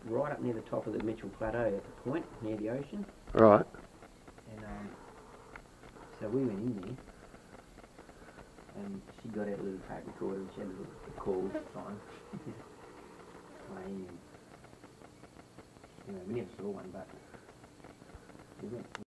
right up near the top of the Mitchell Plateau at the point, near the ocean. Right. And so we went in there, and she got out a little tape recorder and she had a little call sign. Anyway, we never saw one, but we went.